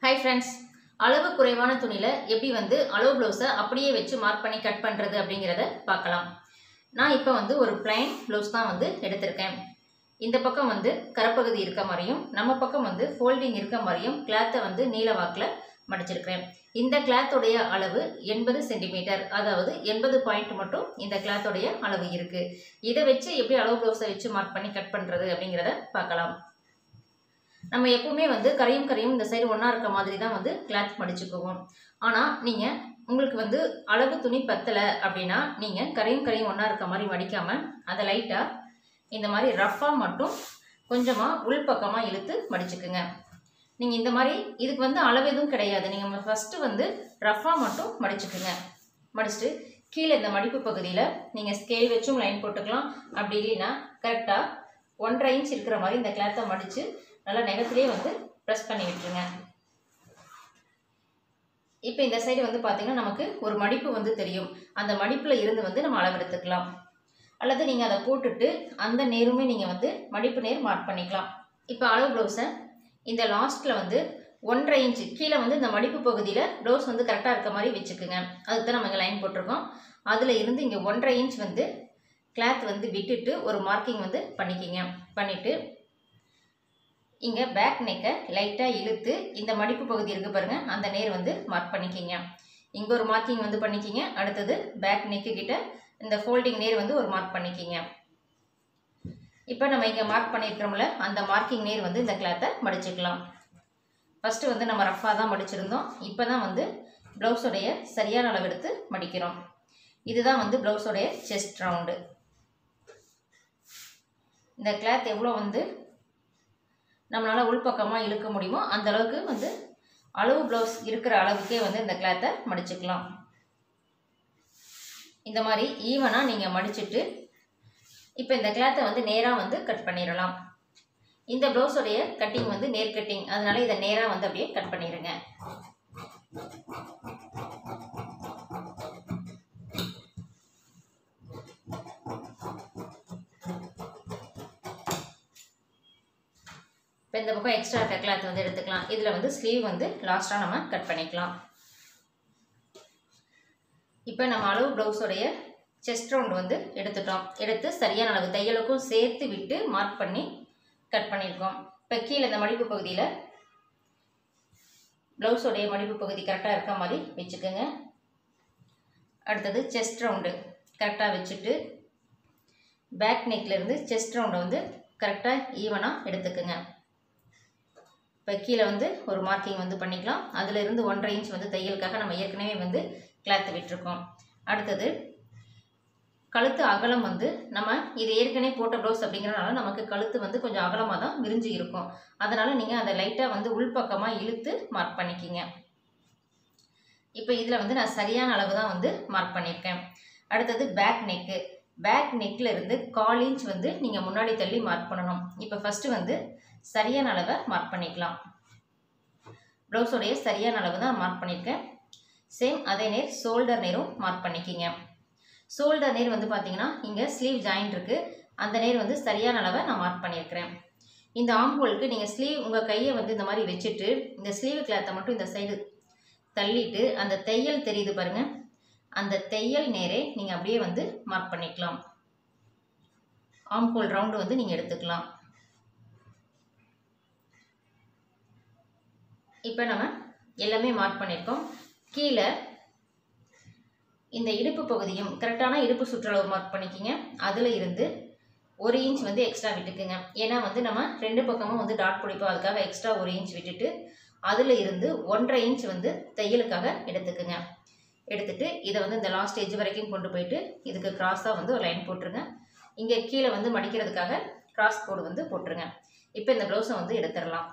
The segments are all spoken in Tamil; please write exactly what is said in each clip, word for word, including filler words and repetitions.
ஹாய் ஃப்ரெண்ட்ஸ், அளவு குறைவான துணியில் எப்படி வந்து அளவு ப்ளவுஸை அப்படியே வச்சு மார்க் பண்ணி கட் பண்ணுறது அப்படிங்கிறத பார்க்கலாம். நான் இப்போ வந்து ஒரு பிளைன் ப்ளவுஸ் தான் வந்து எடுத்திருக்கேன். இந்த பக்கம் வந்து கரப்பகுதி இருக்க மாதிரியும் நம்ம பக்கம் வந்து ஃபோல்டிங் இருக்க மாதிரியும் கிளாத்தை வந்து நீல வாக்கில் மடிச்சிருக்கிறேன். இந்த கிளாத்தோடைய அளவு எண்பது சென்டிமீட்டர், அதாவது எண்பது பாயிண்ட் மட்டும் இந்த கிளாத்தோடைய அளவு இருக்குது. இதை வச்சு எப்படி அளவு ப்ளவுஸை வச்சு மார்க் பண்ணி கட் பண்ணுறது அப்படிங்கிறத பார்க்கலாம். நம்ம எப்பவுமே வந்து கரையும் கரையும் இந்த சைடு ஒன்றா இருக்க மாதிரி தான் வந்து கிளாத் மடிச்சுக்குவோம். ஆனால் நீங்கள் உங்களுக்கு வந்து அளவு துணி பத்தலை அப்படின்னா நீங்கள் கரையும் கரையும் ஒன்றா இருக்க மாதிரி மடிக்காமல் அதை லைட்டாக இந்த மாதிரி ரஃப்பாக மட்டும் கொஞ்சமாக உள்பக்கமாக இழுத்து மடிச்சுக்குங்க. நீங்கள் இந்த மாதிரி இதுக்கு வந்து அளவு எதுவும் கிடையாது. நீங்கள் ஃபஸ்ட்டு வந்து ரஃப்பாக மட்டும் மடிச்சுக்குங்க. மடிச்சுட்டு கீழே இந்த மடிப்பு பகுதியில் நீங்கள் ஸ்கேல் வச்சும் லைன் போட்டுக்கலாம். அப்படி இல்லைன்னா கரெக்டாக ஒன்றரை இன்ச் இருக்கிற மாதிரி இந்த கிளாத்தை மடித்து நல்லா நெகத்திலே வந்து ப்ரெஸ் பண்ணி விட்டுருங்க. இப்போ இந்த சைடு வந்து பார்த்திங்கன்னா நமக்கு ஒரு மடிப்பு வந்து தெரியும். அந்த மடிப்பில் இருந்து வந்து நம்ம அளவெடுத்துக்கலாம். அல்லது நீங்கள் அதை போட்டுட்டு அந்த நேருமே நீங்கள் வந்து மடிப்பு நேர் மார்க் பண்ணிக்கலாம். இப்போ அளவு ப்ளவுஸை இந்த லாஸ்ட்டில் வந்து ஒன்றரை இன்ச்சு கீழே வந்து இந்த மடிப்பு பகுதியில் ப்ளவுஸ் வந்து கரெக்டாக இருக்க மாதிரி வச்சுக்குங்க. அதுக்கு தான் நம்ம இங்கே லைன் போட்டிருக்கோம். அதில் இருந்து இங்கே ஒன்றரை இன்ச் வந்து கிளாத் வந்து விட்டுட்டு ஒரு மார்க்கிங் வந்து பண்ணிக்கிங்க. பண்ணிவிட்டு இங்கே பேக் நெக்கை லைட்டாக இழுத்து இந்த மடிப்பு பகுதி இருக்குது பாருங்கள், அந்த நேர் வந்து மார்க் பண்ணிக்கிங்க. இங்கே ஒரு மார்க்கிங் வந்து பண்ணிக்கிங்க. அடுத்தது பேக் நெக்கு கிட்ட இந்த ஃபோல்டிங் நேர் வந்து ஒரு மார்க் பண்ணிக்கிங்க. இப்போ நம்ம இங்கே மார்க் பண்ணியிருக்கிறோம்ல, அந்த மார்க்கிங் நேர் வந்து இந்த கிளாத்தை மடிச்சுக்கலாம். ஃபஸ்ட்டு வந்து நம்ம ரஃப்பாக தான் மடிச்சிருந்தோம். இப்போ தான் வந்து ப்ளவுஸோடைய சரியான அளவு எடுத்து மடிக்கிறோம். இதுதான் வந்து ப்ளவுஸோடைய செஸ்ட் ரவுண்டு. இந்த கிளாத் எவ்வளோ வந்து நம்மளால் உள்பக்கமாக இழுக்க முடியுமோ அந்த அளவுக்கு வந்து அளவு ப்ளவுஸ் இருக்கிற அளவுக்கே வந்து இந்த கிளாத்தை மடிச்சுக்கலாம். இந்த மாதிரி ஈவனாக நீங்கள் மடிச்சுட்டு இப்போ இந்த கிளாத்தை வந்து நேராக வந்து கட் பண்ணிடலாம். இந்த ப்ளவுஸோடைய கட்டிங் வந்து நேர் கட்டிங், அதனால இதை நேராக வந்து அப்படியே கட் பண்ணிடுங்க. இப்போ இந்த பக்கம் எக்ஸ்ட்ரா இருக்க கிளாத் வந்து எடுத்துக்கலாம். இதில் வந்து ஸ்லீவ் வந்து லாஸ்ட்டாக நம்ம கட் பண்ணிக்கலாம். இப்போ நம்ம அளவு ப்ளவுஸோடைய செஸ்ட் ரவுண்ட் வந்து எடுத்துட்டோம். எடுத்து சரியான அளவு தையலுக்கும் சேர்த்து விட்டு மார்க் பண்ணி கட் பண்ணியிருக்கோம். இப்போ கீழே இந்த மடிப்பு பகுதியில் ப்ளவுஸோடைய மடிப்பு பகுதி கரெக்டாக இருக்க மாதிரி வச்சுக்கோங்க. அடுத்தது செஸ்ட் ரவுண்டு கரெக்டாக வச்சுட்டு பேக் நெக்லேருந்து செஸ்ட் ரவுண்டை வந்து கரெக்டாக ஈவனாக எடுத்துக்கோங்க. இப்போ கீழே வந்து ஒரு மார்க்கிங் வந்து பண்ணிக்கலாம். அதில் இருந்து ஒன்றரை இன்ச் வந்து தையலுக்காக நம்ம ஏற்கனவே வந்து கிளாத்து விட்டுருக்கோம். அடுத்தது கழுத்து அகலம் வந்து நம்ம இது ஏற்கனவே போட்ட ப்ளவுஸ் அப்படிங்கிறனால நமக்கு கழுத்து வந்து கொஞ்சம் அகலமாக தான் விரிஞ்சு இருக்கும். அதனால் நீங்கள் அதை லைட்டாக வந்து உள்பக்கமாக இழுத்து மார்க் பண்ணிக்கிங்க. இப்போ இதில் வந்து நான் சரியான அளவு தான் வந்து மார்க் பண்ணியிருக்கேன். அடுத்தது பேக் நெக்கு. பேக் நெக்கில் இருந்து கால் இன்ச் வந்து நீங்கள் முன்னாடி தள்ளி மார்க் பண்ணணும். இப்போ ஃபஸ்ட்டு வந்து சரியான அளவை மார்க் பண்ணிக்கலாம். ப்ளவுஸோடைய சரியான அளவு தான் மார்க் பண்ணியிருக்கேன். சேம் அதே நேர் ஷோல்டர் நேரும் மார்க் பண்ணிக்கிங்க. ஷோல்டர் நேர் வந்து பார்த்தீங்கன்னா இங்கே ஸ்லீவ் ஜாயிண்ட் இருக்குது, அந்த நேர் வந்து சரியான அளவை நான் மார்க் பண்ணியிருக்கிறேன். இந்த ஆம்ஹோலுக்கு நீங்கள் ஸ்லீவ் உங்கள் கையை வந்து இந்த மாதிரி வச்சுட்டு இந்த ஸ்லீவ் கிளாத்தை மட்டும் இந்த சைடு தள்ளிட்டு அந்த தையல் தெரியுது பாருங்கள், அந்த தையல் நேரே நீங்கள் அப்படியே வந்து மார்க் பண்ணிக்கலாம். ஆம்ஹோல் ரவுண்டு வந்து நீங்கள் எடுத்துக்கலாம். இப்போ நம்ம எல்லாமே மார்க் பண்ணியிருக்கோம். கீழே இந்த இடுப்பு பகுதியும் கரெக்டான இடுப்பு சுற்றளவு மார்க் பண்ணிக்கிங்க. அதில் இருந்து ஒரு இன்ச் வந்து எக்ஸ்ட்ரா விட்டுக்குங்க. ஏன்னா வந்து நம்ம ரெண்டு பக்கமும் வந்து டாட் பிடிப்போம், அதுக்காக எக்ஸ்ட்ரா ஒரு இன்ச் விட்டுட்டு அதில் இருந்து ஒன்றரை இன்ச் வந்து தையலுக்காக எடுத்துக்குங்க. எடுத்துட்டு இதை வந்து இந்த லாஸ்ட் எட்ஜ் வரைக்கும் கொண்டு போயிட்டு இதுக்கு கிராஸாக வந்து ஒரு லைன் போட்டுருங்க. இங்கே கீழே வந்து மடிக்கிறதுக்காக கிராஸ் கோடு வந்து போட்டுருங்க. இப்போ இந்த ப்ளவுஸை வந்து எடுத்துடலாம்.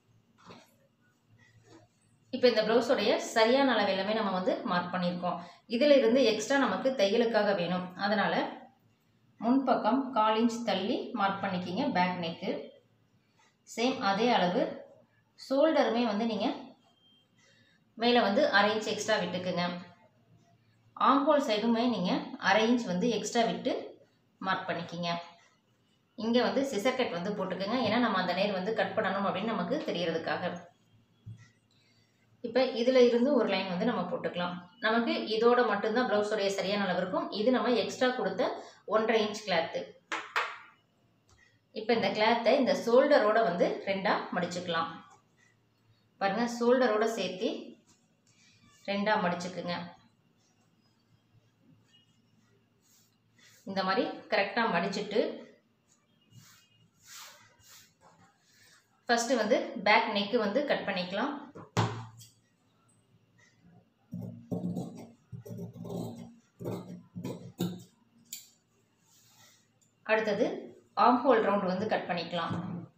இப்போ இந்த ப்ளவுஸோடைய சரியான அளவு எல்லாமே நம்ம வந்து மார்க் பண்ணியிருக்கோம். இதில் இருந்து எக்ஸ்ட்ரா நமக்கு தையலுக்காக வேணும். அதனால் முன்பக்கம் கால் இன்ச் தள்ளி மார்க் பண்ணிக்கிங்க பேக் நெக்கு. சேம் அதே அளவு ஷோல்டருமே வந்து நீங்கள் மேலே வந்து அரை இன்ச் எக்ஸ்ட்ரா விட்டுக்குங்க. ஆம்ஹோல் சைடுமே நீங்கள் அரை இன்ச் வந்து எக்ஸ்ட்ரா விட்டு மார்க் பண்ணிக்கிங்க. இங்கே வந்து சிசர் கட் வந்து போட்டுக்கோங்க. ஏன்னா நம்ம அந்த நேர் வந்து கட் பண்ணணும் அப்படின்னு நமக்கு தெரியறதுக்காக. இப்போ இதில் இருந்து ஒரு லைன் வந்து நம்ம போட்டுக்கலாம். நமக்கு இதோட மட்டும்தான் ப்ளவுஸோடைய சரியான அளவு இருக்கும். இது நம்ம எக்ஸ்ட்ரா கொடுத்த ஒன்றரை இன்ச் கிளாத்து. இப்போ இந்த கிளாத்தை இந்த ஷோல்டரோட வந்து ரெண்டாக மடிச்சுக்கலாம். பாருங்கள், ஷோல்டரோட சேர்த்து ரெண்டாக மடிச்சுக்குங்க. இந்த மாதிரி கரெக்டாக மடிச்சுட்டு ஃபஸ்ட்டு வந்து பேக் நெக்கு வந்து கட் பண்ணிக்கலாம். அடுத்தது ஆர்ம் ஹோல் ரவுண்ட் வந்து கட் பண்ணிக்கலாம்.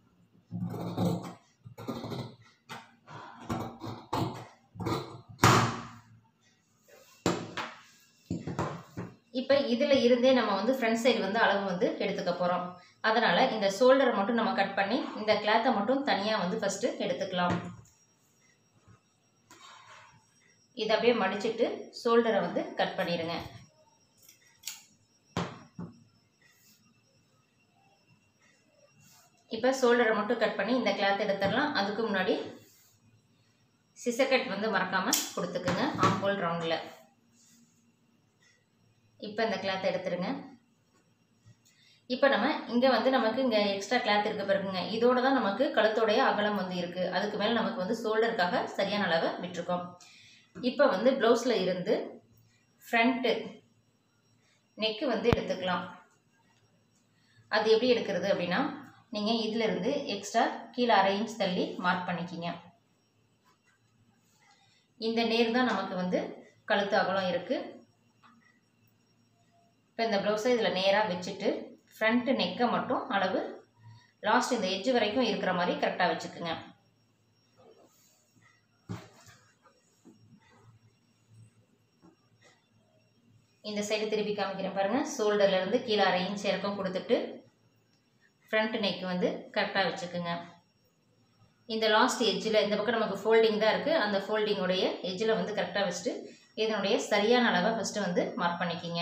இப்போ இதில் இருந்தே நம்ம வந்து ஃப்ரண்ட் சைடு வந்து அளவு வந்து எடுத்துக்க போகிறோம். அதனால் இந்த ஷோல்டரை மட்டும் நம்ம கட் பண்ணி இந்த கிளாத்தை மட்டும் தனியாக வந்து ஃபஸ்ட்டு எடுத்துக்கலாம். இதை அப்படியே மடிச்சுட்டு ஷோல்டரை வந்து கட் பண்ணிடுங்க. இப்போ ஷோல்டரை மட்டும் கட் பண்ணி இந்த கிளாத் எடுத்துடலாம். அதுக்கு முன்னாடி சிசர் கட் வந்து மறக்காமல் கொடுத்துக்குங்க ஆர்ம் ஹோல் ரவுண்டில். இப்போ இந்த கிளாத் எடுத்துருங்க. இப்போ நம்ம இங்கே வந்து நமக்கு இங்கே எக்ஸ்ட்ரா கிளாத் இருக்க பிறகுங்க இதோட தான் நமக்கு கழுத்தோடைய அகலம் வந்து இருக்குது. அதுக்கு மேலே நமக்கு வந்து ஷோல்டருக்காக சரியான அளவை விட்டுருக்கோம். இப்போ வந்து ப்ளவுஸில் இருந்து ஃப்ரண்ட்டு நெக்கு வந்து எடுத்துக்கலாம். அது எப்படி எடுக்கிறது அப்படின்னா, நீங்கள் இதிலிருந்து எக்ஸ்ட்ரா கீழே அரை இன்ச் தள்ளி மார்க் பண்ணிக்கிங்க. இந்த நேர் தான் நமக்கு வந்து கழுத்து அகலம் இருக்குது. இப்போ இந்த ப்ளவுஸை இதில் நேராக வச்சுட்டு ஃப்ரண்ட்டு நெக்கை மட்டும் அளவு லாஸ்ட் இந்த எட்ஜ் வரைக்கும் இருக்கிற மாதிரி கரெக்டாக வச்சுக்குங்க. இந்த சைடு திருப்பி காமிக்கிறேன் பாருங்கள். ஷோல்டர்லேருந்து கீழே அரை இன்ச் இறக்கம் கொடுத்துட்டு ஃப்ரண்ட் நெக் வந்து கரெக்டாக வச்சுக்குங்க. இந்த லாஸ்ட் எட்ஜில் இந்த பக்கம் நமக்கு ஃபோல்டிங் தான் இருக்குது. அந்த ஃபோல்டிங்குடைய எட்ஜில் வந்து கரெக்டாக வச்சுட்டு இதனுடைய சரியான அளவை ஃபஸ்ட்டு வந்து மார்க் பண்ணிக்கிங்க.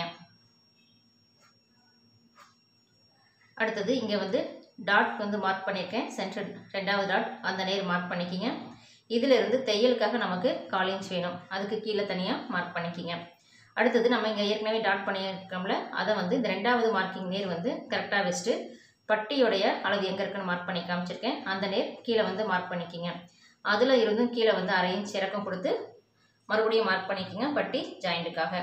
அடுத்தது இங்கே வந்து டாட் வந்து மார்க் பண்ணியிருக்கேன். சென்டர் ரெண்டாவது டாட் அந்த நேர் மார்க் பண்ணிக்கிங்க. இதிலிருந்து தையலுக்காக நமக்கு கால் இன்ச் வேணும். அதுக்கு கீழே தனியாக மார்க் பண்ணிக்கிங்க. அடுத்தது நம்ம இங்கே ஏற்கனவே டாட் பண்ணியிருக்கோம்ல, அதை வந்து இந்த ரெண்டாவது மார்க்கிங் நேர் வந்து கரெக்டாக வச்சுட்டு பட்டியோடைய அளவு எங்கே இருக்குன்னு மார்க் பண்ணி காமிச்சிருக்கேன். அந்த நேர் கீழே வந்து மார்க் பண்ணிக்கிங்க. அதில் இருந்தும் கீழே வந்து அரை இன்ச் இறக்கம் கொடுத்து மறுபடியும் மார்க் பண்ணிக்கிங்க பட்டி ஜாயிண்ட்டுக்காக.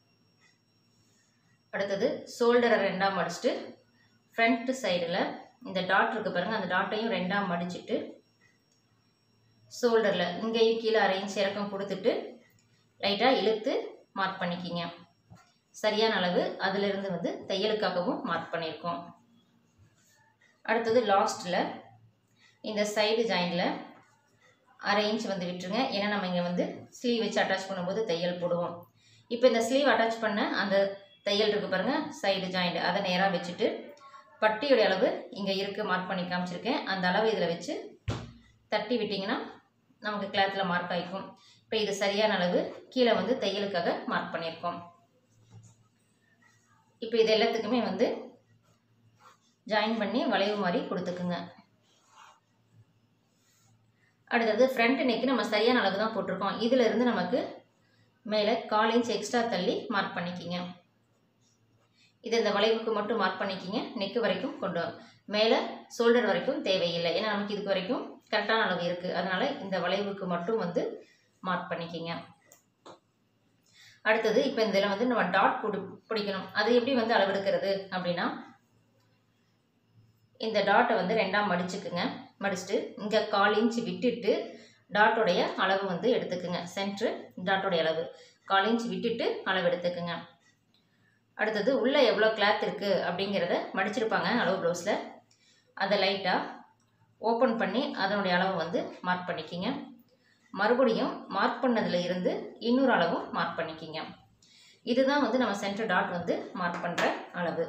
அடுத்தது ஷோல்டரை ரெண்டாக மடிச்சுட்டு ஃப்ரண்ட்டு சைடில் இந்த டாட் இருக்குது பாருங்கள், அந்த டாட்டையும் ரெண்டாக மடிச்சுட்டு ஷோல்டரில் இங்கேயும் கீழே அரை இன்ச் இறக்கம் கொடுத்துட்டு லைட்டாக இழுத்து மார்க் பண்ணிக்கிங்க. சரியான அளவு அதிலிருந்து வந்து தையலுக்காகவும் மார்க் பண்ணியிருக்கோம். அடுத்தது லாஸ்ட்டில் இந்த சைடு ஜாயிண்டில் அரை இன்ச் வந்து விட்டுருங்க. ஏன்னா நம்ம இங்கே வந்து ஸ்லீவ் வச்சு அட்டாச் பண்ணும்போது தையல் போடுவோம். இப்போ இந்த ஸ்லீவ் அட்டாச் பண்ண அந்த தையல் இருக்குது பாருங்கள், சைடு ஜாயிண்ட், அதை நேராக வச்சுட்டு பட்டியோடைய அளவு இங்கே இருக்குது மார்க் பண்ணி காமிச்சிருக்கேன். அந்த அளவு இதில் வச்சு தட்டி விட்டிங்கன்னா நமக்கு கிளாத்தில் மார்க் ஆகிக்கும். இப்போ இது சரியான அளவு கீழே வந்து தையலுக்காக மார்க் பண்ணியிருக்கோம். இப்போ இது எல்லாத்துக்குமே வந்து ஜாயின் பண்ணி வளைவு மாதிரி கொடுத்துக்குங்க. அடுத்தது ஃப்ரண்ட் நெக்கு நம்ம சரியான அளவு தான் போட்டிருக்கோம். இதில் இருந்து நமக்கு மேலே கால் இன்ச் எக்ஸ்ட்ரா தள்ளி மார்க் பண்ணிக்கிங்க. இது இந்த வளைவுக்கு மட்டும் மார்க் பண்ணிக்கிங்க. நெக்கு வரைக்கும் கொண்டு வரும், மேலே ஷோல்டர் வரைக்கும் தேவையில்லை. ஏன்னா நமக்கு இதுக்கு வரைக்கும் கரெக்டான அளவு இருக்குது. அதனால் இந்த வளைவுக்கு மட்டும் வந்து மார்க் பண்ணிக்கிங்க. அடுத்தது இப்போ இதில் வந்து நம்ம டாட் பிடி பிடிக்கணும். அது எப்படி வந்து அளவெடுக்கிறது அப்படின்னா, இந்த டாட்டை வந்து ரெண்டாக மடிச்சுக்குங்க. மடிச்சுட்டு இங்கே கால் இன்ச் விட்டுட்டு டாட்டோடைய அளவு வந்து எடுத்துக்குங்க. சென்ட்ரு டாட்டோடைய அளவு கால் இன்ச் விட்டுட்டு அளவு எடுத்துக்குங்க. அடுத்தது உள்ளே எவ்வளோ கிளாத் இருக்குது அப்படிங்கிறத மடிச்சிருப்பாங்க அளவு ப்ளவுஸில், அதை லைட்டாக ஓப்பன் பண்ணி அதனுடைய அளவை வந்து மார்க் பண்ணிக்கிங்க. மறுபடியும் மார்க் பண்ணதில் இருந்து இன்னொரு அளவும் மார்க் பண்ணிக்கிங்க. இதுதான் வந்து நம்ம சென்டர் டாட் வந்து மார்க் பண்ணுற அளவு.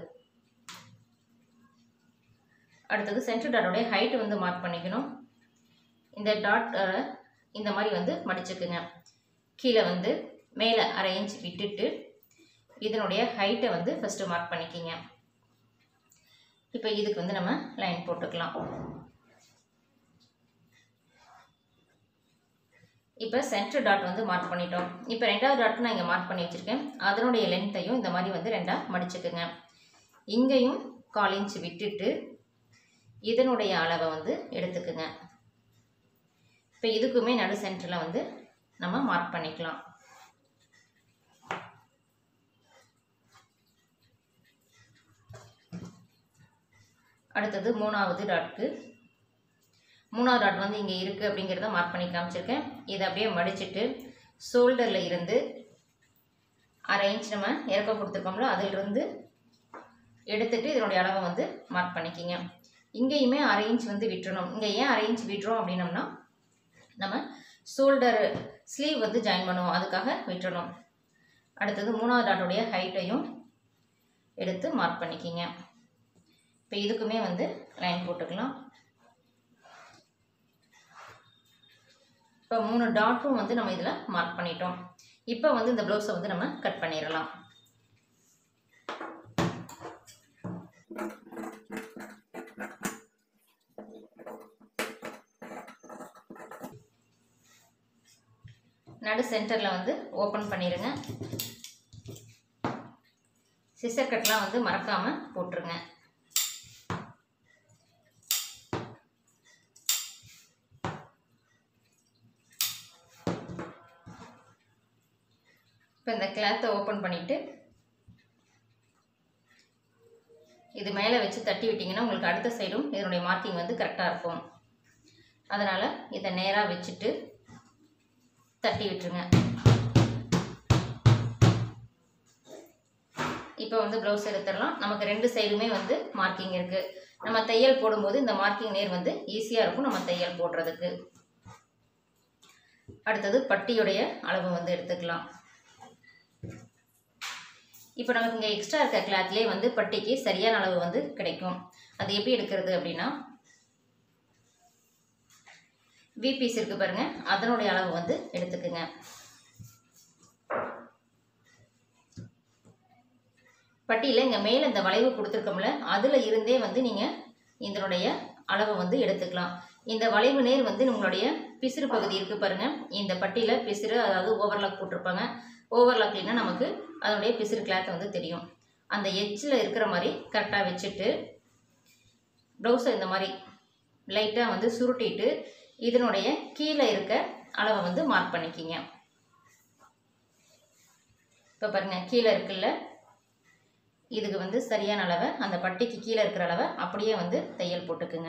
அடுத்தது சென்டர் டாட்டோடைய ஹைட்டு வந்து மார்க் பண்ணிக்கணும். இந்த டாட் இந்த மாதிரி வந்து மடிச்சுக்குங்க. கீழே வந்து மேலே அரை இன்ச் விட்டுட்டு இதனுடைய ஹைட்டை வந்து ஃபஸ்ட்டு மார்க் பண்ணிக்கிங்க. இப்போ இதுக்கு வந்து நம்ம லைன் போட்டுக்கலாம். இப்போ சென்டர் டாட் வந்து மார்க் பண்ணிட்டோம். இப்போ ரெண்டாவது டாட் நான் இங்கே மார்க் பண்ணி வச்சுருக்கேன். அதனுடைய லென்த்தையும் இந்த மாதிரி வந்து ரெண்டாக மடிச்சுக்குங்க. இங்கேயும் கால் இன்ச் விட்டுட்டு இதனுடைய அளவை வந்து எடுத்துக்குங்க. இப்போ இதுக்குமே நடு சென்டரில் வந்து நம்ம மார்க் பண்ணிக்கலாம். அடுத்தது மூணாவது டாட்க்கு மூணாவது டாட் வந்து இங்கே இருக்குது அப்படிங்கிறத மார்க் பண்ணி காமிச்சிருக்கேன். இதை அப்படியே மடிச்சுட்டு ஷோல்டரில் இருந்து அரை இன்ச் நம்ம இறக்கம் கொடுத்துருக்கோம்ல அதிலிருந்து எடுத்துட்டு இதனுடைய அளவை வந்து மார்க் பண்ணிக்கிங்க. இங்கேயுமே அரை இன்ச் வந்து விட்டுறணும். இங்கே ஏன் அரை இன்ச் விட்டுறோம் அப்படின்னம்னா நம்ம ஷோல்டர் ஸ்லீவ் வந்து ஜாயின் பண்ணுவோம், அதுக்காக விட்டுறணும். அடுத்தது மூணாவது டாட்டோடைய ஹைட்டையும் எடுத்து மார்க் பண்ணிக்கிங்க. இப்போ இதுக்குமே வந்து லைன் போட்டுக்கலாம். இப்போ மூணு டாட்டும் வந்து நம்ம இதில் மார்க் பண்ணிட்டோம். இப்போ வந்து இந்த ப்ளவுஸை வந்து நம்ம கட் பண்ணிடலாம். நடு சென்டரில் வந்து ஓப்பன் பண்ணிடுங்க. சிசர் கட்லாம் வந்து மறக்காமல் போட்டுருங்க. இப்போ இந்த கிளாத்தை ஓப்பன் பண்ணிவிட்டு இது மேலே வச்சு தட்டி விட்டிங்கன்னா உங்களுக்கு அடுத்த சைடும் இதனுடைய மார்க்கிங் வந்து கரெக்டாக இருக்கும். அதனால் இதை நேராக வச்சுட்டு தட்டி விட்டுருங்க. இப்போ வந்து ப்ளவுஸ் எடுத்துடலாம். நமக்கு ரெண்டு சைடுமே வந்து மார்க்கிங் இருக்குது. நம்ம தையல் போடும்போது இந்த மார்க்கிங் நேர் வந்து ஈஸியாக இருக்கும் நம்ம தையல் போடுறதுக்கு. அடுத்தது பட்டியுடைய அளவு வந்து எடுத்துக்கலாம். இப்போ நமக்கு இங்கே எக்ஸ்ட்ரா இருக்க கிளாத்லேயே வந்து பட்டிக்கு சரியான அளவு வந்து கிடைக்கும். அது எப்படி எடுக்கிறது அப்படின்னா வி பீஸ் இருக்குது பாருங்கள், அதனுடைய அளவு வந்து எடுத்துக்குங்க. பட்டியில் இங்கே மேலே இந்த வளைவு கொடுத்துருக்கோம்ல அதில் இருந்தே வந்து நீங்கள் இதனுடைய அளவை வந்து எடுத்துக்கலாம். இந்த வளைவு நேர் வந்து உங்களுடைய பிசிறு பகுதி இருக்குது பாருங்கள், இந்த பட்டியில் பிசிறு அதாவது ஓவர்லாக் போட்டிருப்பாங்க. ஓவர்லாக்லினா நமக்கு அதனுடைய பிசிறு கிளாத் வந்து தெரியும். அந்த எட்ஜில் இருக்கிற மாதிரி கரெக்டாக வச்சுட்டு ப்ளவுஸை இந்த மாதிரி லைட்டாக வந்து சுருட்டிட்டு இதனுடைய கீழே இருக்க அளவை வந்து மார்க் பண்ணிக்கிங்க. இப்போ பாருங்கள் கீழே இருக்குல்ல, இதுக்கு வந்து சரியான அளவை அந்த பட்டிக்கு கீழே இருக்கிற அளவை அப்படியே வந்து தையல் போட்டுக்குங்க.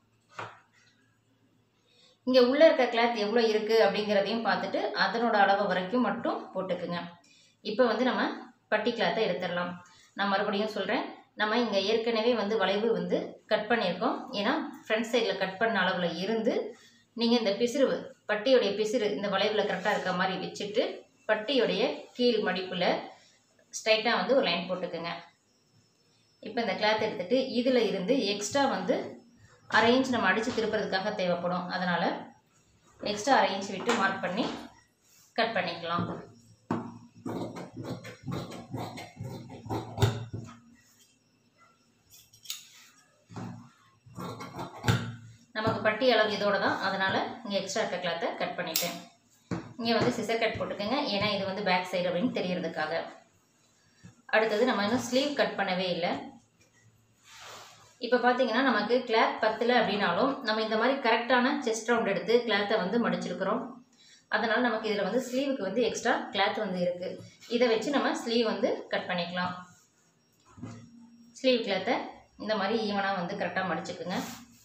இங்கே உள்ளே இருக்க கிளாத் எவ்வளோ இருக்குது அப்படிங்கிறதையும் பார்த்துட்டு அதனோட அளவு வரைக்கும் மட்டும் போட்டுக்குங்க. இப்போ வந்து நம்ம பட்டி கிளாத்தை எடுத்துடலாம். நான் மறுபடியும் சொல்கிறேன், நம்ம இங்கே ஏற்கனவே வந்து வளைவு வந்து கட் பண்ணியிருக்கோம். ஏன்னா ஃப்ரண்ட் சைடில் கட் பண்ண அளவில் இருந்து நீங்கள் இந்த பிசிறு பட்டியுடைய பிசிறு இந்த வளைவில் கரெக்டாக இருக்க மாதிரி வச்சுட்டு பட்டியுடைய கீழ் மடிப்பில் ஸ்ட்ரைட்டாக வந்து ஒரு லைன் போட்டுக்குங்க. இப்போ இந்த கிளாத் எடுத்துகிட்டு இதில் இருந்து எக்ஸ்ட்ரா வந்து அரை இன்ச் நம்ம அடித்து திருப்புறதுக்காக தேவைப்படும். அதனால் எக்ஸ்ட்ரா அரை இன்ச் விட்டு மார்க் பண்ணி கட் பண்ணிக்கலாம். நமக்கு பட்டி அளவு இதோட தான், அதனால் இங்கே எக்ஸ்ட்ரா இருக்க கிளாத்தை கட் பண்ணிட்டேன். இங்கே வந்து சிசர் கட் போட்டுக்கோங்க, ஏன்னா இது வந்து பேக் சைடு அப்படின்னு தெரியறதுக்காக. அடுத்தது நம்ம இன்னும் ஸ்லீவ் கட் பண்ணவே இல்லை. இப்போ பார்த்தீங்கன்னா நமக்கு கிளாத் பத்தலை அப்படின்னாலும் நம்ம இந்த மாதிரி கரெக்டான செஸ்ட் ரவுண்ட் எடுத்து கிளாத்தை வந்து மடிச்சிருக்கிறோம். அதனால் நமக்கு இதில் வந்து ஸ்லீவுக்கு வந்து எக்ஸ்ட்ரா கிளாத் வந்து இருக்குது. இதை வச்சு நம்ம ஸ்லீவ் வந்து கட் பண்ணிக்கலாம். ஸ்லீவ் கிளாத்தை இந்த மாதிரி ஈவனாக வந்து கரெக்டாக மடிச்சுக்குங்க.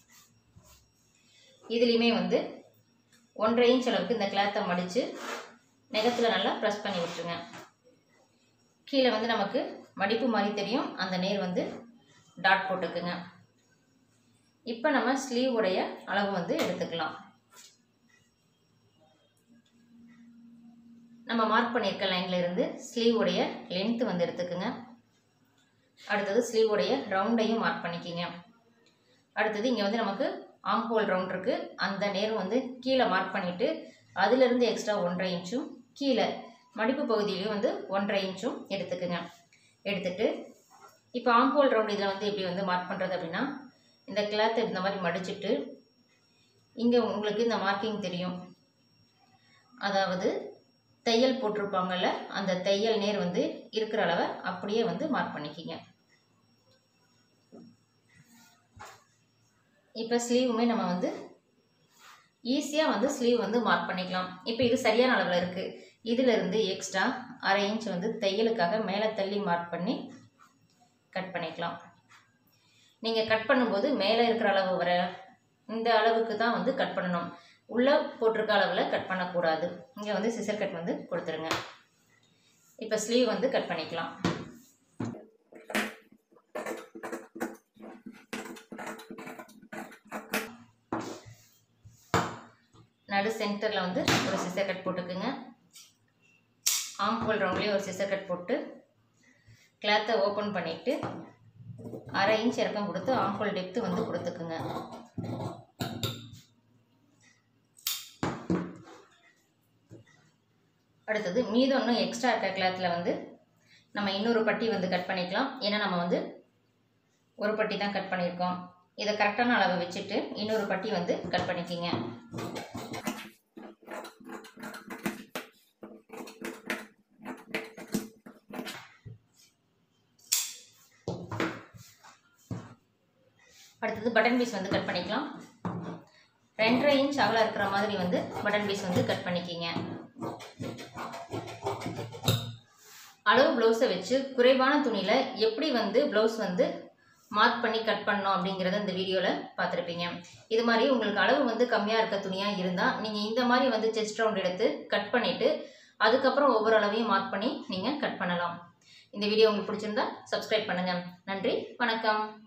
இதுலேயுமே வந்து ஒன்றரை இன்ச் அளவுக்கு இந்த கிளாத்தை மடித்து நெகத்தில் நல்லா ப்ரெஸ் பண்ணி விட்டுருங்க. கீழே வந்து நமக்கு மடிப்பு மாதிரி தெரியும், அந்த நேர் வந்து டாட் போட்டுக்குங்க. இப்போ நம்ம ஸ்லீவ் உடைய அளவு வந்து எடுத்துக்கலாம். நம்ம மார்க் பண்ணியிருக்க லைனில் இருந்து ஸ்லீவ் உடைய லென்த்து வந்து எடுத்துக்குங்க. அடுத்தது ஸ்லீவ் உடைய ரவுண்டையும் மார்க் பண்ணிக்கிங்க. அடுத்தது இங்கே வந்து நமக்கு ஆம் ஹோல் ரவுண்ட் இருக்குது, அந்த நேரம் வந்து கீழே மார்க் பண்ணிவிட்டு அதிலிருந்து எக்ஸ்ட்ரா ஒன்றரை இன்ச்சும் கீழே மடிப்பு பகுதியிலையும் வந்து ஒன்றரை இன்ச்சும் எடுத்துக்குங்க. எடுத்துட்டு இப்போ ஆம் ஹோல் ரவுண்ட் இதில் வந்து எப்படி வந்து மார்க் பண்ணுறது அப்படின்னா இந்த கிளாத்தை இந்த மாதிரி மடிச்சுட்டு இங்கே உங்களுக்கு இந்த மார்க்கிங் தெரியும், அதாவது தையல் போட்டிருப்பாங்கல்ல அந்த தையல் நேர் வந்து இருக்கிற அளவை அப்படியே வந்து மார்க் பண்ணிக்கிங்க. இப்போ ஸ்லீவுமே நம்ம வந்து ஈஸியாக வந்து ஸ்லீவ் வந்து மார்க் பண்ணிக்கலாம். இப்போ இது சரியான அளவில் இருக்குது. இதிலிருந்து எக்ஸ்ட்ரா அரை இன்ச் வந்து தையலுக்காக மேலே தள்ளி மார்க் பண்ணி கட் பண்ணிக்கலாம். நீங்கள் கட் பண்ணும்போது மேலே இருக்கிற அளவு வர இந்த அளவுக்கு தான் வந்து கட் பண்ணணும். உள்ளே போட்டிருக்க அளவில் கட் பண்ணக்கூடாது. இங்கே வந்து சிசர் கட் வந்து கொடுத்துருங்க. இப்போ ஸ்லீவ் வந்து கட் பண்ணிக்கலாம். நடு சென்டரில் வந்து ஒரு சிசர் கட் போட்டுக்குங்க. ஆம் ஹோல் ரவுண்ட்லேயே ஒரு சிசர் கட் போட்டு கிளாத்தை ஓப்பன் பண்ணிவிட்டு அரை இன்ச் இறக்கம் கொடுத்து ஆம் ஹோல் டெப்த்து வந்து கொடுத்துக்குங்க. அடுத்தது மீதம் இன்னும் எக்ஸ்ட்ரா இருக்க கிளாத்தில் வந்து நம்ம இன்னொரு பட்டி வந்து கட் பண்ணிக்கலாம். ஏன்னா நம்ம வந்து ஒரு பட்டி தான் கட் பண்ணியிருக்கோம். இதை கரெக்டான அளவை வச்சுட்டு இன்னொரு பட்டி வந்து கட் பண்ணிக்கிங்க. அடுத்தது பட்டன் பீஸ் வந்து கட் பண்ணிக்கலாம். ரெண்டரை இன்ச் அகலம் இருக்கிற மாதிரி வந்து பட்டன் பீஸ் வந்து கட் பண்ணிக்கிங்க. அளவு ப்ளவுஸை வச்சு குறைவான துணியில் எப்படி வந்து ப்ளவுஸ் வந்து மார்க் பண்ணி கட் பண்ணோம் அப்படிங்கிறத இந்த வீடியோவில் பார்த்துருப்பீங்க. இது மாதிரி உங்களுக்கு அளவு வந்து கம்மியாக இருக்க துணியாக இருந்தால் நீங்கள் இந்த மாதிரி வந்து செஸ்ட் ரவுண்ட் எடுத்து கட் பண்ணிவிட்டு அதுக்கப்புறம் ஒவ்வொரு அளவையும் மார்க் பண்ணி நீங்கள் கட் பண்ணலாம். இந்த வீடியோ உங்களுக்கு பிடிச்சிருந்தா சப்ஸ்கிரைப் பண்ணுங்கள். நன்றி, வணக்கம்.